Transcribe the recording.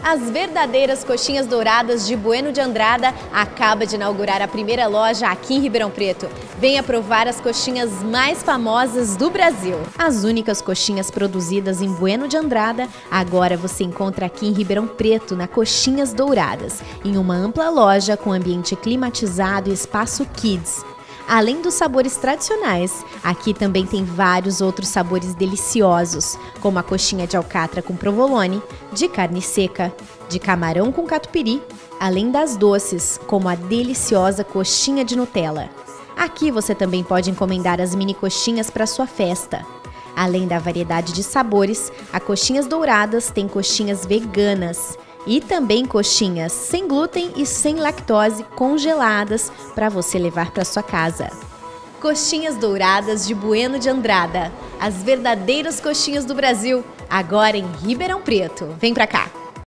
As verdadeiras coxinhas douradas de Bueno de Andrada acaba de inaugurar a primeira loja aqui em Ribeirão Preto. Venha provar as coxinhas mais famosas do Brasil. As únicas coxinhas produzidas em Bueno de Andrada, agora você encontra aqui em Ribeirão Preto, na Coxinhas Douradas, em uma ampla loja com ambiente climatizado e espaço kids. Além dos sabores tradicionais, aqui também tem vários outros sabores deliciosos, como a coxinha de alcatra com provolone, de carne seca, de camarão com catupiry, além das doces, como a deliciosa coxinha de Nutella. Aqui você também pode encomendar as mini coxinhas para sua festa. Além da variedade de sabores, a Coxinhas Douradas tem coxinhas veganas e também coxinhas sem glúten e sem lactose congeladas para você levar para sua casa. Coxinhas Douradas de Bueno de Andrada, as verdadeiras coxinhas do Brasil, agora em Ribeirão Preto. Vem pra cá!